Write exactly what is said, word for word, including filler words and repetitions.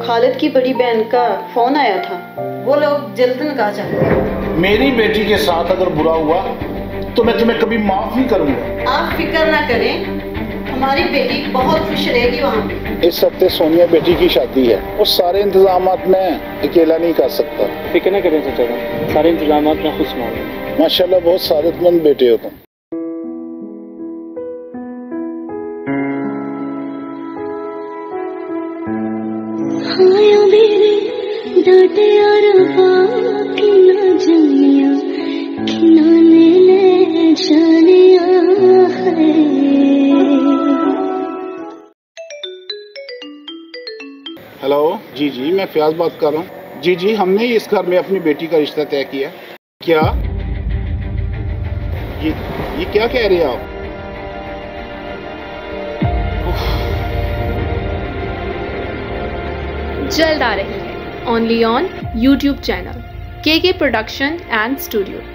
खालिद की बड़ी बहन का फोन आया था, वो लोग जल्द निकाह चाहते हैं। मेरी बेटी के साथ अगर बुरा हुआ तो मैं तुम्हें कभी माफ नहीं करूंगा। आप फिक्र ना करें, हमारी बेटी बहुत खुश रहेगी वहाँ पे। इस हफ्ते सोनिया बेटी की शादी है, वो सारे इंतजाम मैं अकेला नहीं कर सकता। फिक्र न करें चाचा, सारे इंतजाम मैं खुद संभालूंगा। माशाल्लाह बहुत सादतमंद बेटे हो तुम। डांटे और बाकी ना जानिया खिलाने ले जानिया है। हेलो जी जी, मैं फयाज बात कर रहा हूँ। जी जी, हमने इस घर में अपनी बेटी का रिश्ता तय किया। क्या ये ये क्या कह रहे हैं आप? जल्द आ रही है ओनली ऑन यूट्यूब चैनल के के प्रोडक्शन एंड स्टूडियो।